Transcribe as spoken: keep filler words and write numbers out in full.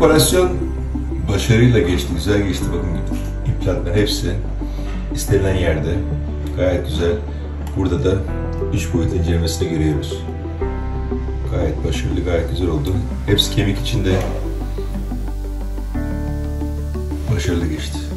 Operasyon başarıyla geçti, güzel geçti. Bakın implantların hepsi istenilen yerde. Gayet güzel. Burada da üç boyut incelemesini görüyoruz. Gayet başarılı, gayet güzel oldu. Hepsi kemik içinde başarılı geçti.